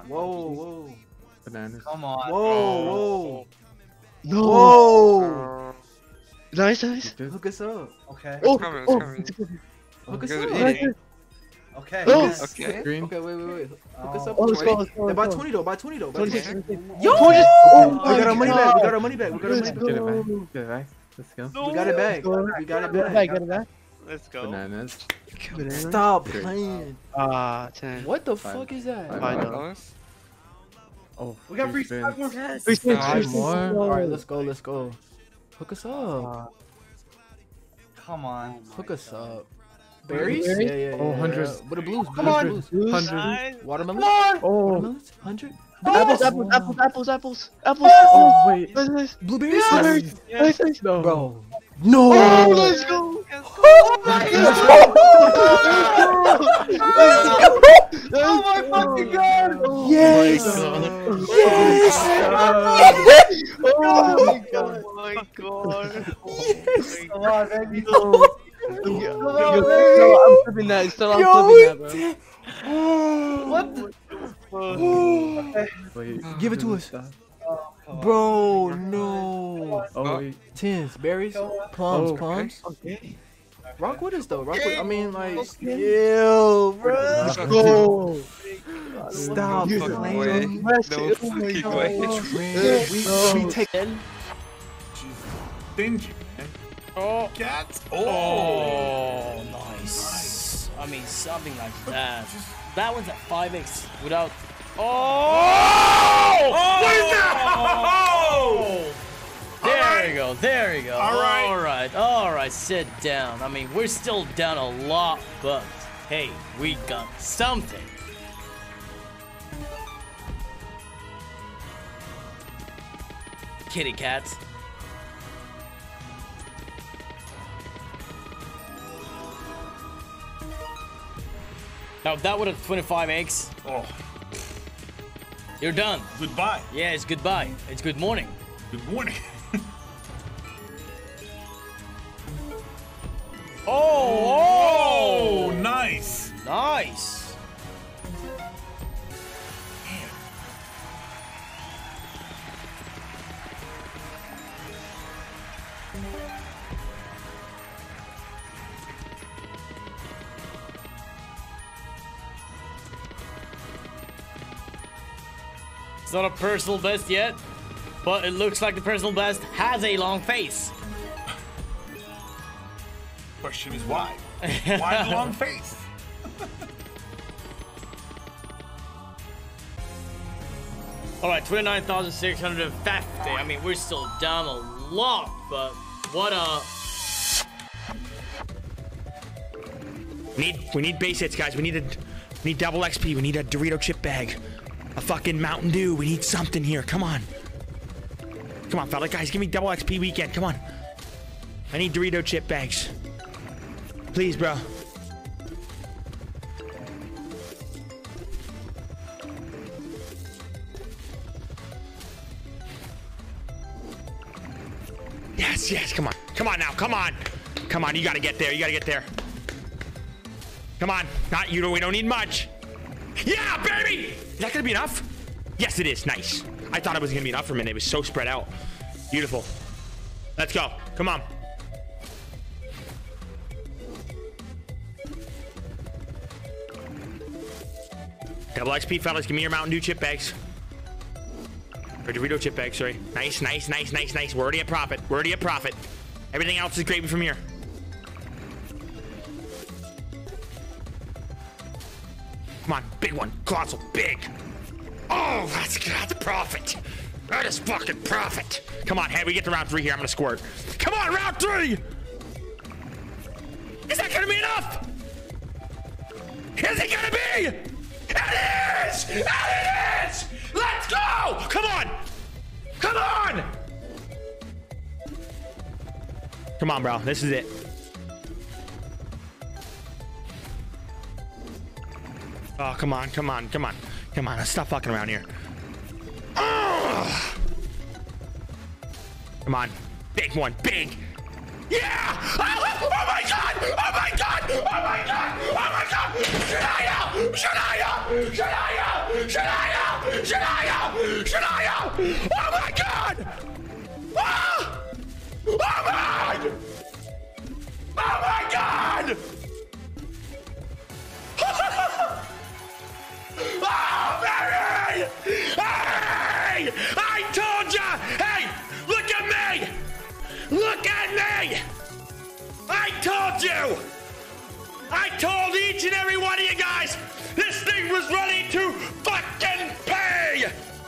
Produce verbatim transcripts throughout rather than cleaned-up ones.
on. Whoa, whoa. Bananas. Come on. Whoa, whoa. No. Whoa. Nice, nice. Hook us up. Okay. Oh, coming, it's oh, coming. it's good. Hook us You guys up. are eating. Okay. Oh. yes. Okay. Green. Okay, wait, wait, wait. Hook us up. Oh, with let's go, twenty. let's go, Yeah, let's buy go. twenty though. Buy twenty though. Buy twenty-six. twenty. Yo! Oh, Oh we my got our money back. We God. got our money back. We got our money Let's back. go. Oh. Get it back. Get it back. Let's go. No. We got it back. Let's go. We got it Get it back, back. get it back. Let's go. Bananas. Bananas. Stop Great. playing. Ah, ten. What the Five. fuck is that? Five. Five know. dollars? Oh, We got free spins. five more. Free spins, Five free spins. more? Alright, let's go. Let's go. Hook us up. Ah, Come on. Hook us up. Berries? Berries? Yeah, yeah, yeah. Oh, yeah. hundred. What the blues? Come Blues, on. blues. Blues. Hundred. Nine. Watermelon? Oh. Watermelons? Hundred? Apples, Oh. apples, apples, apples, apples, apples. Oh, Oh, wait. nice, nice. Blueberries? Yeah. Blueberries? Nice, nice. No. Bro. No! Oh, let's go. Oh my Oh my fucking god! Yes! Yes! Oh my God. Oh my god! Yes! Come on, baby. Yo, yo, I'm flipping that. Still, I'm Yo, flipping that, bro. What the? Oh. Wait. Give it to us. Oh, come on. Bro, no. Oh, wait. Tins, berries, plums, Oh, plums. Okay. Rock with us though. Rock with. I mean, like, yo, bro. Let's go. Stop You fucking playing. way. Rest No it. Oh my fucking God. way. Man, we, we take. Stingy. Oh, Cats. oh, nice. I mean, something like that. That one's at five X without. Oh! Oh! There right. you go. There you go. All right. All right. All right. Sit down. I mean, we're still down a lot, but hey, we got something. Kitty cats. Now that would have twenty-five eggs. Oh, You're done. goodbye. Yeah, it's goodbye. It's good morning. Good morning. Oh, Oh, nice. nice. It's not a personal best yet, but it looks like the personal best has a long face. Question is why? Why the long face? All right, twenty-nine thousand six hundred fifty. I mean, we're still down a lot, but what a... Need we need base hits, guys. We need a we need double X P. We need a Dorito chip bag, a fucking Mountain Dew. We need something here. Come on, come on, fella, guys. Give me double X P weekend. Come on. I need Dorito chip bags, please, bro. Yes, yes. Come on, come on now. Come on, come on. You gotta get there. You gotta get there. Come on, not you. We don't need much. Yeah, baby! Is that gonna be enough? Yes, it is. Nice. I thought it was gonna be enough for a minute. It was so spread out. Beautiful. Let's go. Come on. Double X P, fellas. Give me your Mountain Dew chip bags. Or Dorito chip bags, sorry. Nice, nice, nice, nice, nice. We're already at profit. We're already at profit. Everything else is gravy from here. Come on, big one. Colossal, big. Oh, that's, that's profit. That is fucking profit. Come on, hey, we get to round three here. I'm gonna squirt. Come on, round three. Is that gonna be enough? Is it gonna be? It is! It is! Let's go! Come on! Come on! Come on, bro. This is it. Oh, come on, come on, come on. Come on, let's stop fucking around here. Ugh. Come on. Big one, big. Yeah! Oh, oh my god! Oh my god! Oh my god! Oh my god! Shania! Shania! Shania! Shania! Shania! Shania! Oh my god! Ah! Oh my! Oh my god! Oh, Mary! Hey! I told ya! Hey! Look at me! Look at me! I told you! I told each and every one of you guys this thing was ready to fucking pay!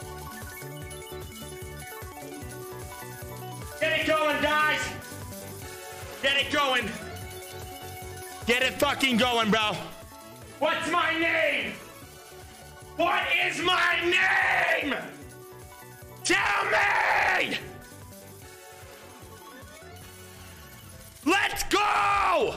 Get it going, guys! Get it going! Get it fucking going, bro! What's my name? What is my name? Tell me! Let's go!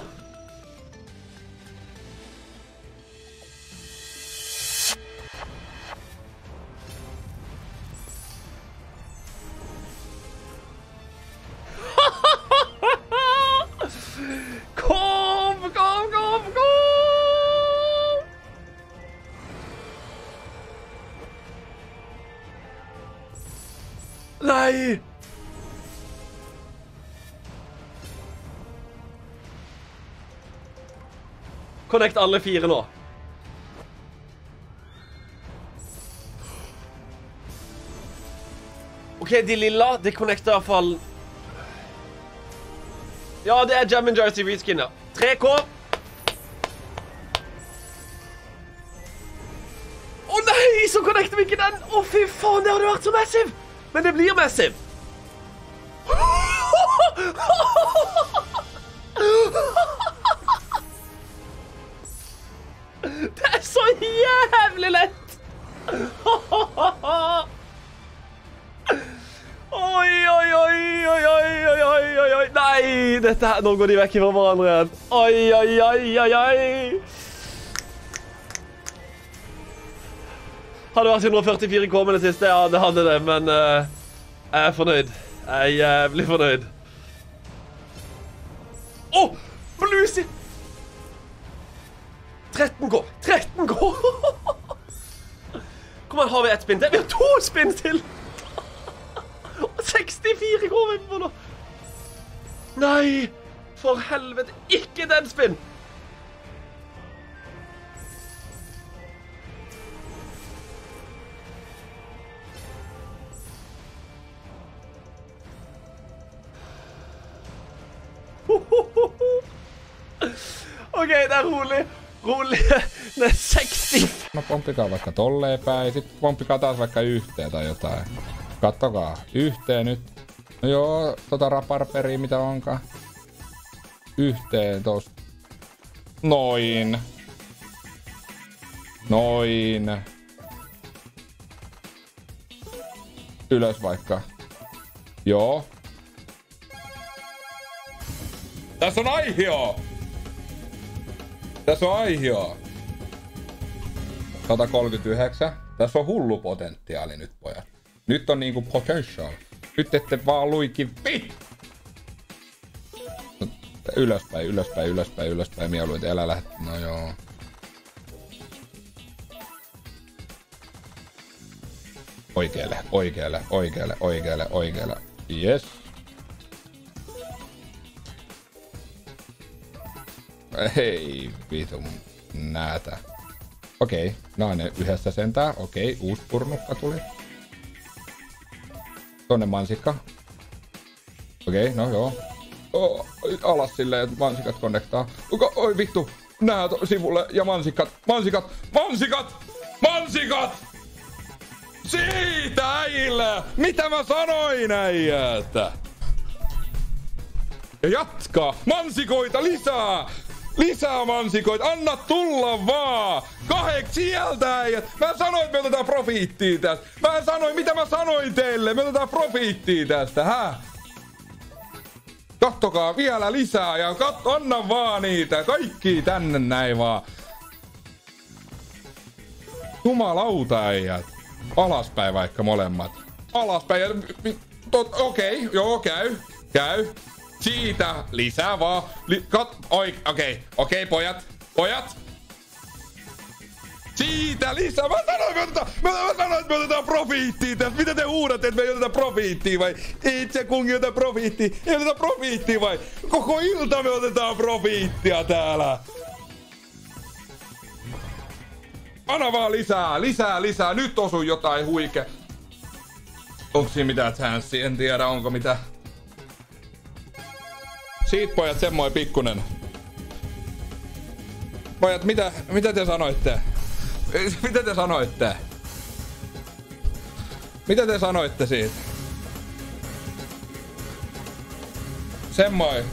Kom, kom, kom, kom! Nei! Connect alle fire nå. Ok, de lilla, de connecter i hvert fall. Ja, det er Jam and Jersey reskin, ja. tre K. Å nei, så connecter vi ikke den. Å fy faen, det hadde vært så massive. Men det blir massive. Det er så jævlig lett. Oi, oi, oi, oi, oi, oi, oi, oi. Nei, dette her, nå går de vekk fra hverandre igjen. Oi, oi, oi, oi, oi. Hadde vært hundre og førtifire K med det siste, ja, det hadde det, men uh, jeg er fornøyd. Jeg er jævlig fornøyd. Åh, oh, bluesy! tretten K, tretten K! Kom an, har vi ett spinn til? Vi har to spinn til! sekstifire K vi på nå! Nei, for helvete, ikke den spinn! Okei, okay, det er rolig. Rolig. Ne är sexy. No pomppikaa vaikka tolleen päin, sit pomppikaa taas vaikka yhteen tai jotain. Kattokaa, yhteen nyt. No joo, tota raparperia mitä onkaan. Yhteen tosta. Noin. Noin. Ylös vaikka. Joo. Tässä on aihio! Tässä on aihio! sata kolmekymmentäyhdeksän. Tässä on hullu potentiaali nyt, pojat. Nyt on niinku potential. Nyt ette vaan luiki vit! No, ylöspäin, ylöspäin, ylöspäin, ylöspäin. Mieluiten älä lähde. No joo. Oikealle, oikealle, oikealle, oikealle, oikealle. Yes. Ei vitu näätä. Okei, no ne yhdessä sentään. Okei, uusi purnukka tuli. Tonne mansikka. Okei, no joo. Oh, alas silleen, että mansikat konnektaa. Oi vittu, nää sivulle ja mansikat, mansikat, mansikat, mansikat! Siitä äijillä! Mitä mä sanoin äijät? Ja jatka! Mansikoita lisää! Lisää mansikoita! Anna tulla vaan! Kahek sieltä äijät! Mä sanoin, että me otetaan profiittia tästä! Mä sanoin, mitä mä sanoin teille! Me otetaan profiittia tästä, hä? Kattokaa vielä lisää ja kat- anna vaan niitä! Kaikki tänne näin vaan! Jumalauta äijät! Alaspäin vaikka molemmat. Alaspäin ja... Okei, okay, joo, käy. Käy. Siitä lisää vaan. Li, kat, oi, okei, okay, okei, okay, pojat. Pojat. Siitä lisää. Mä sanoin, me otetaan, mä, mä sanoin, että me otetaan profiittia tästä. Mitä te huudatte, että me ei oteta profiittia vai? Itse kunkin oteta profiittia. Ei oteta profiittia vai? Koko ilta me otetaan profiittia täällä. Anna vaan lisää, lisää, lisää. Nyt osuu jotain huikea. Onko siinä mitään chanssia? En tiedä, onko mitä. Siitä pojat semmoinen pikkunen. Pojat, mitä, mitä te sanoitte? Mitä te sanoitte? Mitä te sanoitte siitä? Semmoinen.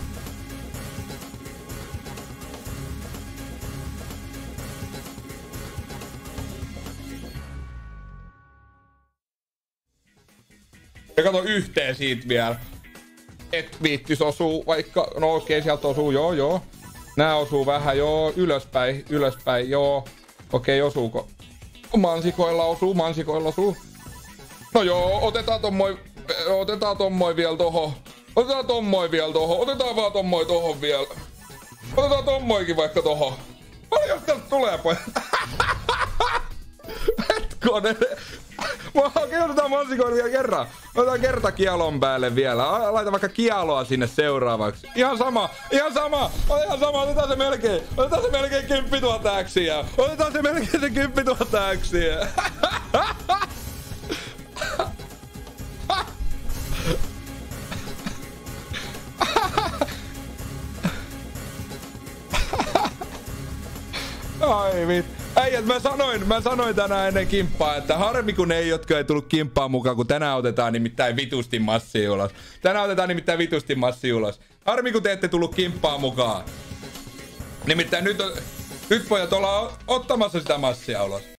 Ja kato yhteen siitä vielä. Et viittis osuu vaikka, no okei, sieltä osuu, joo, joo. Nää osuu vähän, joo, ylöspäin, ylöspäin, joo. Okei, osuuko? Mansikoilla osuu, mansikoilla osuu. No joo, otetaan tommoi, otetaan tommoi vielä toho. Otetaan tommoi vielä toho, otetaan vaan tommoi tohon vielä. Otetaan tommoikin vaikka toho. Paljon täältä tulee, pojat? Hetkonen. Okei, otetaan mansikoilla vielä kerran. Otetaan kerta kialon päälle vielä. Laita vaikka kialoa sinne seuraavaksi. Ihan sama, ihan sama, ihan sama. Otetaan se melkein, otetaan se melkein kymppituhatta äksiä. Otetaan se melkein se kymppituhatta äksiä. Ai vittu. Äijät, mä sanoin, mä sanoin tänään ennen kimppaa, että harmi kun ne ei, jotka ei tullut kimppaan mukaan, kun tänään otetaan nimittäin vitusti massi ulos. Tänään otetaan nimittäin vitusti massi ulos. Harmi kun te ette tullut kimppaan mukaan. Nimittäin nyt, on, nyt pojat ollaan ottamassa sitä massia ulos.